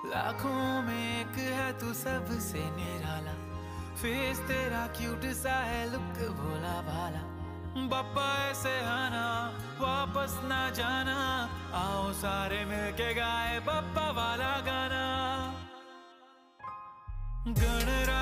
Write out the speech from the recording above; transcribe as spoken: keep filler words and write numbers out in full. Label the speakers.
Speaker 1: लाखों में एक है तू सबसे निराला, फेस तेरा क्यूट सा है, लुक भोला भाला। बप्पा ऐसे आना वापस ना जाना, आओ सारे मिलके गाए बप्पा वाला गाना। गणरा